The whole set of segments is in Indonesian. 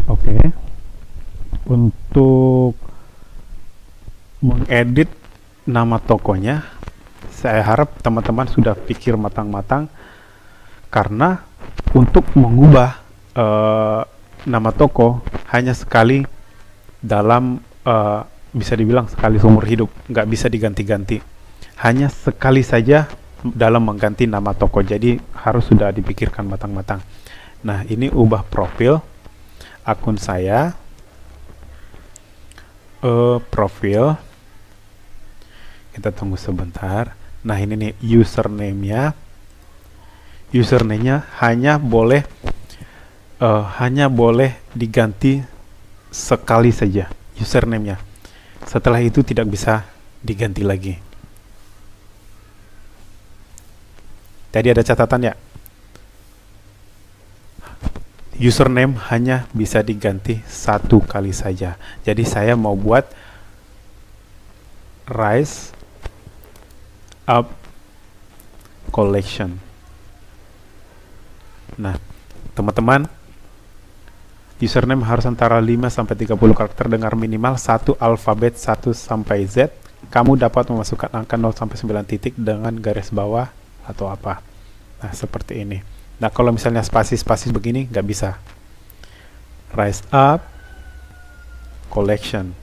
Oke, untuk mengedit nama tokonya, saya harap teman-teman sudah pikir matang-matang, karena untuk mengubah nama toko hanya sekali dalam bisa dibilang sekali seumur hidup, nggak bisa diganti-ganti. Hanya sekali saja dalam mengganti nama toko, jadi harus sudah dipikirkan matang-matang. Nah, ini ubah profil akun saya, profil. Kita tunggu sebentar. Nah, ini nih username-nya. Username-nya hanya boleh diganti sekali saja username-nya. Setelah itu tidak bisa diganti lagi. Tadi ada catatan ya? Username hanya bisa diganti satu kali saja. Jadi saya mau buat Rise Up Collection. Nah, teman-teman, username harus antara 5 sampai 30 karakter dengan minimal satu alfabet 1 sampai Z. Kamu dapat memasukkan angka 0 sampai 9 titik dengan garis bawah atau apa. Nah, seperti ini. Nah, kalau misalnya spasi-spasi begini, nggak bisa. Rise Up Collection.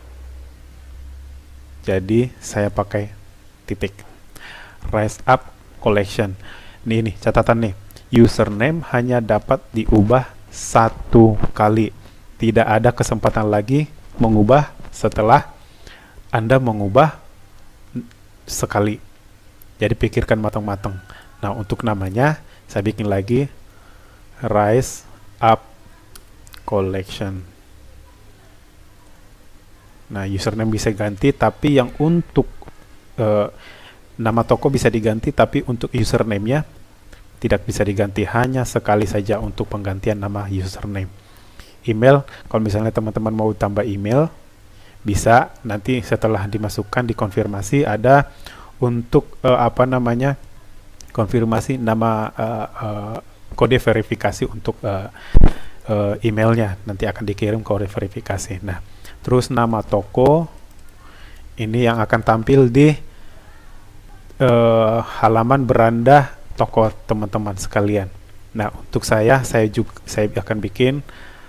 Jadi, saya pakai titik. Rise Up Collection. Nih, catatan nih. Username hanya dapat diubah satu kali. Tidak ada kesempatan lagi mengubah setelah Anda mengubah sekali. Jadi pikirkan matang-matang. Nah, untuk namanya saya bikin lagi Rise Up Collection. Nah, username bisa ganti, tapi yang untuk nama toko bisa diganti, tapi untuk username-nya tidak bisa diganti, hanya sekali saja untuk penggantian nama username. Email, kalau misalnya teman-teman mau tambah email, bisa nanti setelah dimasukkan dikonfirmasi ada untuk konfirmasi nama kode verifikasi untuk emailnya, nanti akan dikirim kode verifikasi. Nah, terus nama toko ini yang akan tampil di halaman beranda toko teman-teman sekalian. Nah, untuk saya akan bikin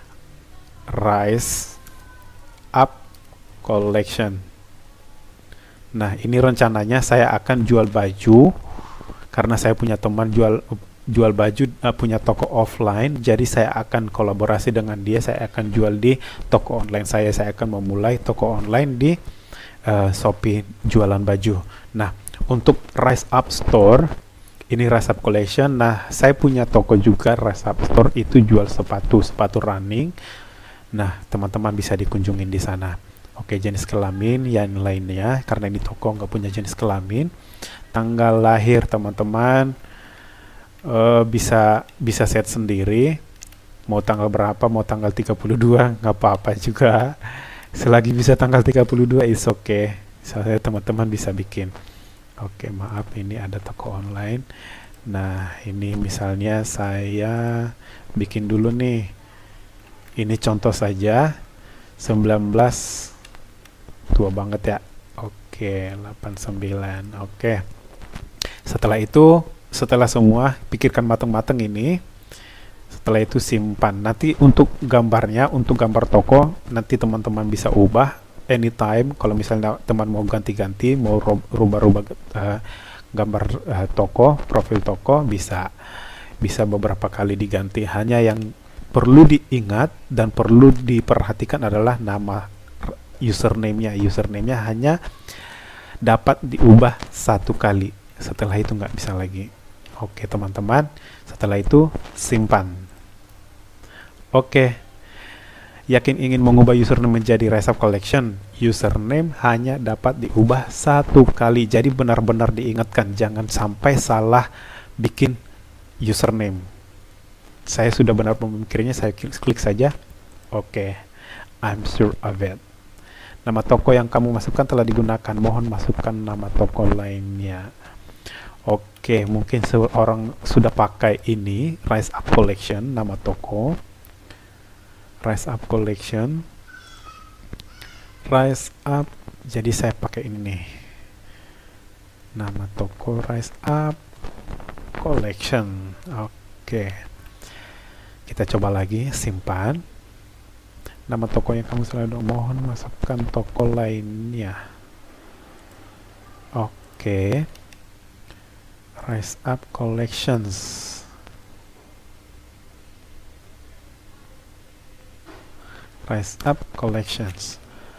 Rise Up Collection. Nah, ini rencananya saya akan jual baju, karena saya punya teman jual baju, punya toko offline, jadi saya akan kolaborasi dengan dia. Saya akan jual di toko online saya akan memulai toko online di Shopee jualan baju. Nah, untuk Rise Up Store, ini Rise Up Collection. Nah, saya punya toko juga Rise Up Store, itu jual sepatu running. Nah, teman-teman bisa dikunjungin di sana. Oke, jenis kelamin yang lainnya, karena ini toko nggak punya jenis kelamin. Tanggal lahir teman-teman bisa set sendiri, mau tanggal berapa, mau tanggal 32 nggak apa-apa juga, selagi bisa tanggal 32 is okay. Saya teman-teman bisa bikin. Oke, maaf, ini ada toko online. Nah, ini misalnya saya bikin dulu nih, ini contoh saja 19, tua banget ya. Oke, 89. Oke, setelah semua pikirkan matang-matang ini, setelah itu simpan. Nanti untuk gambarnya, untuk gambar toko, nanti teman-teman bisa ubah anytime. Kalau misalnya teman mau ganti-ganti, mau rubah-rubah gambar toko, profil toko, bisa beberapa kali diganti. Hanya yang perlu diingat dan perlu diperhatikan adalah nama username-nya hanya dapat diubah satu kali, setelah itu nggak bisa lagi. Oke teman-teman, setelah itu simpan. Oke, yakin ingin mengubah username menjadi Rise Up Collection? Username hanya dapat diubah satu kali, jadi benar-benar diingatkan, jangan sampai salah bikin username. Saya sudah benar memikirnya, saya klik saja. Oke, I'm sure of it. Nama toko yang kamu masukkan telah digunakan, mohon masukkan nama toko lainnya. Oke, mungkin seorang sudah pakai ini Rise Up Collection, nama toko. Rise Up Collection, Rise Up. Jadi saya pakai ini nih, nama toko Rise Up Collection. Oke, kita coba lagi, simpan. Nama toko yang kamu selalu mohon masukkan toko lainnya. Oke, Rise Up Collections. Rise Up Collections.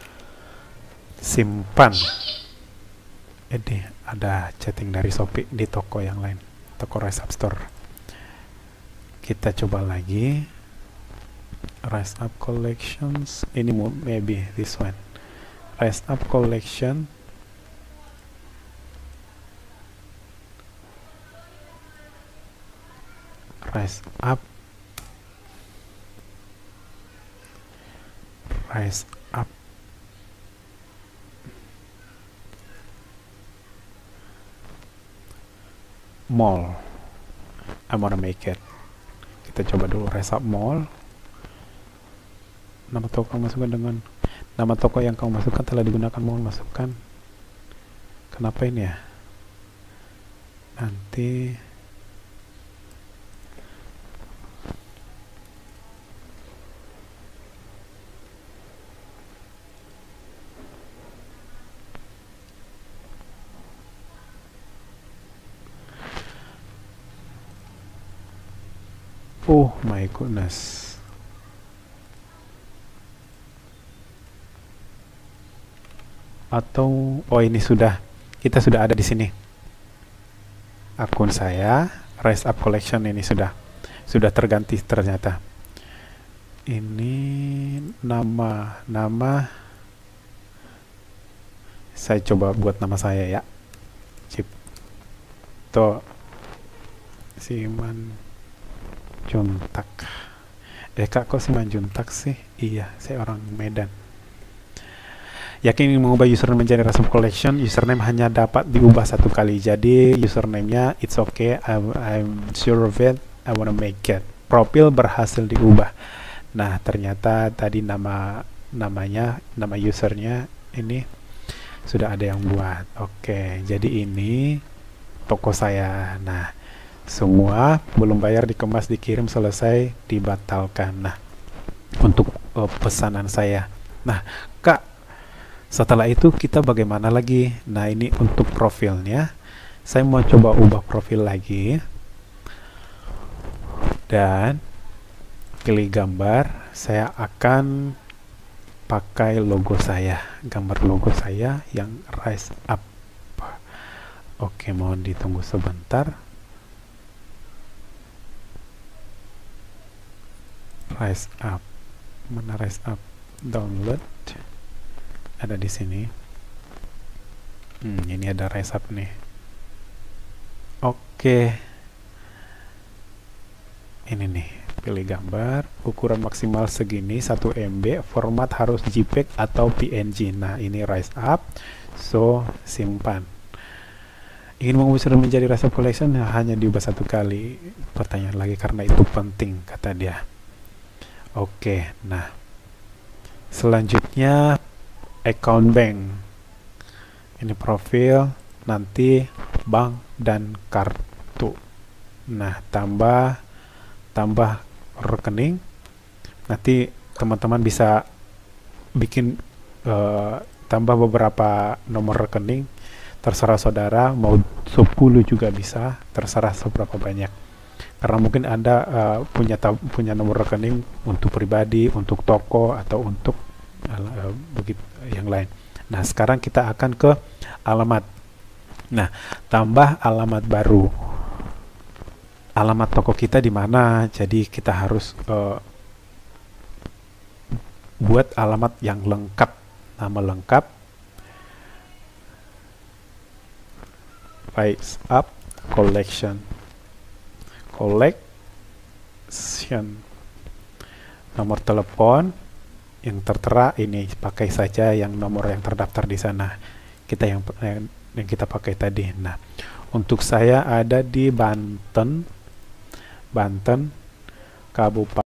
Simpan. Ini ada chatting dari Shopee di toko yang lain, toko Rise Up Store. Kita coba lagi, Rise Up Collections. Ini maybe this one, Rise Up Collection. Rise Up, Rise Up Mall. I wanna make it. Kita coba dulu Rise Up Mall. Nama toko kamu masukkan dengan nama toko yang kamu masukkan telah digunakan. Mohon masukkan. Kenapa ini ya? Nanti oh my goodness. Atau oh ini kita sudah ada di sini. Akun saya Rise Up Collection ini sudah terganti ternyata. Ini nama saya coba buat nama saya ya. Cipto Siman Juntak. Kak, kok Siman Juntak sih? Iya, saya orang Medan. Yakin ingin mengubah username menjadi Rise Up Collection, username hanya dapat diubah satu kali. Jadi username-nya it's okay, I'm sure of it, I wanna make it. Profil berhasil diubah. Nah, ternyata tadi nama usernya ini sudah ada yang buat. Oke, jadi ini toko saya. Nah, semua belum bayar, dikemas, dikirim, selesai, dibatalkan. Nah, untuk pesanan saya. Nah, Kak, setelah itu kita bagaimana lagi? Nah, ini untuk profilnya. Saya mau coba ubah profil lagi. Dan pilih gambar. Saya akan pakai logo saya. Gambar logo saya yang Rise Up. Oke, mohon ditunggu sebentar. Rise Up. Mana Rise Up? Download. Ada di sini. Ini ada Rise Up nih. Oke. Ini nih, pilih gambar, ukuran maksimal segini 1 MB, format harus JPEG atau PNG. Nah, ini Rise Up. So, simpan. Ingin mengubah menjadi Rise Up Collection hanya diubah satu kali. Pertanyaan lagi karena itu penting, kata dia. Oke, nah. Selanjutnya account bank. Ini profil, nanti bank dan kartu. Nah, tambah rekening. Nanti teman-teman bisa bikin tambah beberapa nomor rekening, terserah saudara, mau 10 juga bisa, terserah seberapa banyak. Karena mungkin Anda punya nomor rekening untuk pribadi, untuk toko, atau untuk begitu yang lain. Nah, sekarang kita akan ke alamat. Nah, tambah alamat baru. Alamat toko kita di mana? Jadi kita harus buat alamat yang lengkap. Nama lengkap Rise Up Collection. Nomor telepon yang tertera ini, pakai saja yang nomor yang terdaftar di sana. Kita yang kita pakai tadi. Nah, untuk saya ada di Banten, Kabupaten